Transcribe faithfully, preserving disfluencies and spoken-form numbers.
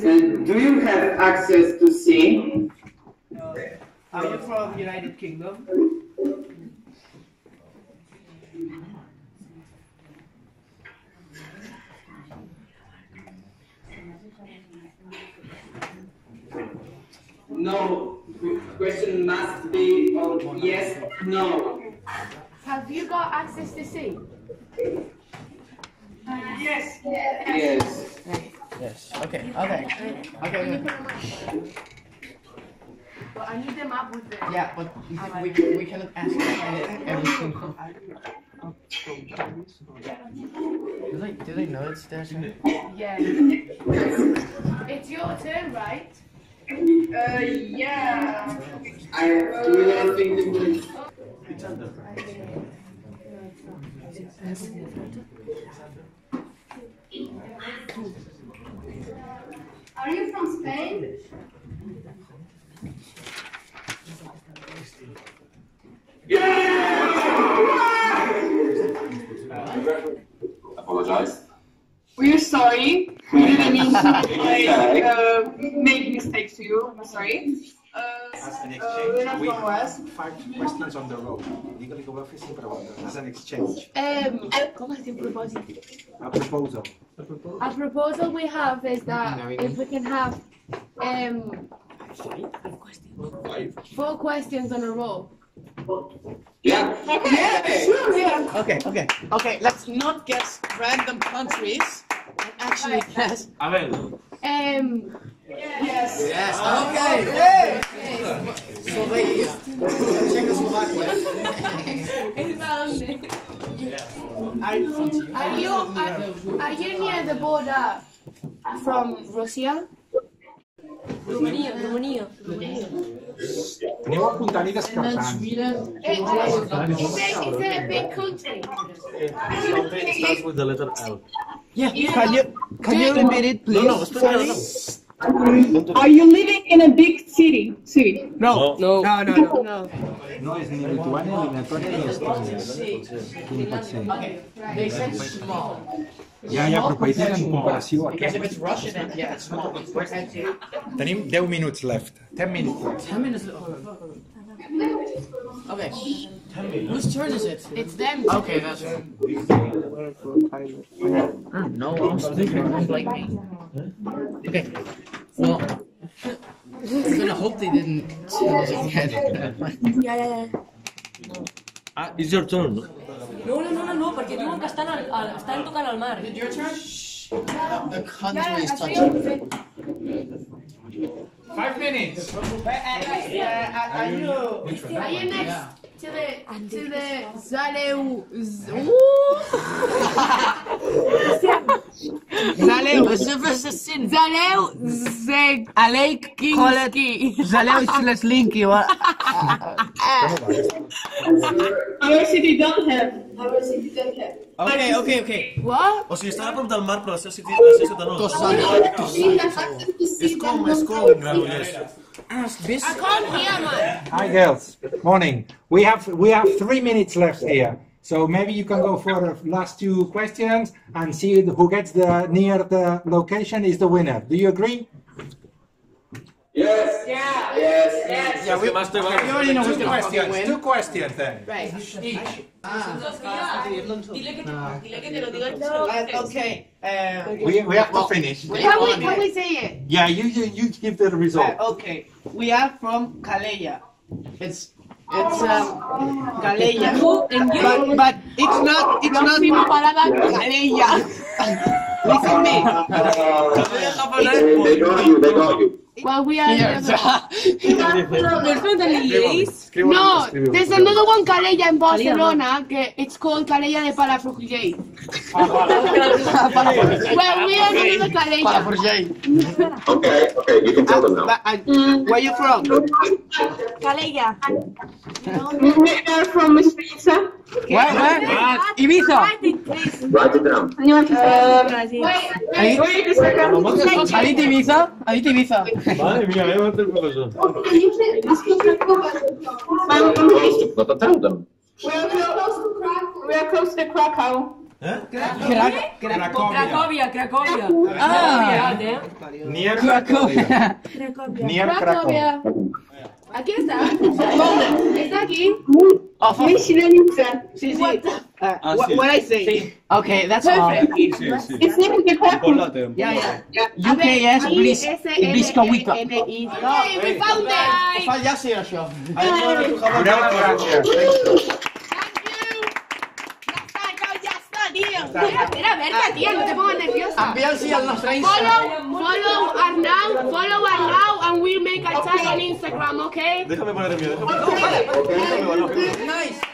And do you have access to sea? Uh, are you from United Kingdom? No. Question must be on yes, no. Have you got access to sea? Uh, yes. Yes. Yes. Okay. Okay. Okay. But I need the map with the... Yeah, but we we, we cannot ask everything. Do they do they know it's their turn? Yeah. It's your turn, right? Uh, yeah. I do not think it will. Are you from Spain? Apologize. We're sorry. We didn't mean to like, uh, make mistakes to you. I'm sorry. Uh, As an uh, we're not exchange, we from West. have five questions on the road. Legally go office preguntas. As an exchange. Um, ¿Cómo es un propósito? A proposal. A proposal we have is that if we can have um, four questions on a row. Yeah. Yeah, sure, yeah. Okay. Okay. Okay. Let's not guess random countries and actually guess. Um, Yes. Yes. Okay. Hey. Slovakia. Czechoslovakia. Are you are, are you near the border from Russia? Romania, Romania. Aneu apuntant i descartant. Is it, is it a big country? It starts with the letter L. Yeah. Can you can you repeat it, please? No, no, espera, no, no. Are you living in a big city? City? No. No. No. No. No. No. No és ni Lituània, ni Letònia, ni Estònia. Quin pot ser? They said small. Ja, ja, però països en comparació a Because if aquest... it's Russian, then yeah, it's small. Tenim deu minuts left. ten minutes. Ten minutes. Okay. Whose turn is it? It's them. Okay, that's it. No, I'm speaking like me. Okay. Well, I'm gonna hope they didn't tell us again. Ja, ja, ja. Ah, it's your turn. no? No, no, no, no, no, perquè diuen que estan, al, al, estan tocant al mar. Your turn? The country is touching. Five minutes. Are you? Are you next to the to the Zaleu? Zaleu, Zaleu, Zaleu Zeg Alek Kinski. Zaleu Slinky. What? Our city don't have. Our city don't have. Okay, okay, okay. What? O sigui, estan a prop del mar, però la seva ciutat, la seva ciutat no. És com, és com. Granollers. I can't hear, man. Hi girls, morning. We have we have three minutes left here. So maybe you can go for the last two questions and see who gets the near the location is the winner. Do you agree? Yes. Yeah. Yes. Yes. Yeah, we, que más te va- we already know who's Two gonna questions. win. Two questions then. Right. Each. Dile que, dile que te lo diga el Uh, okay. Uh, We, we have to finish. we Can we won can it. we say it? Yeah, you you, you give the result. Uh, okay, we are from Calella. It's it's um Calella, but but it's not it's not Calella. Listen to me. They got you. They got you. Well, we are. Here. ¿No es frente al inglés? No, there's another one Calella in Barcelona. Que it's called Calella de Palafrugell. Well, we are another Calella. Okay. Okay. You can tell them now. Uh, where you from? Calella. We are from Ibiza. Where? Where? Ibiza. Write it down. Wait, wait a second. ¿Has dicho Ibiza? ¿Has dicho Ibiza? Madre mía, me va a meter el profesor. No to tell them. We are close to Krakow. We are close to Krakow. ¿Eh? Cra- Cracovia, Cracovia. Ah. ¿eh? Near Cracovia. Near Cracovia. Aquí está. ¿Dónde? Está aquí. Oh, fuck. Sí, sí. Uh, Ah, what, sí. what I say? Okay, that's all. Perfect. Sí, sí. It's in the Chocolate. Yeah, yeah. U K S, Blis- Bliskawita. Okay, we found it. Fa ja ser això. Gracias. Ya está, tío. Espera, espera, Berta, tía, no te pongas nerviosa. Envia'ls-hi al nostre Instagram. Follow, follow Arnau, follow Arnau, and we'll make a tag on Instagram, okay? Déjame poner el mío, déjame poner el mío. Nice.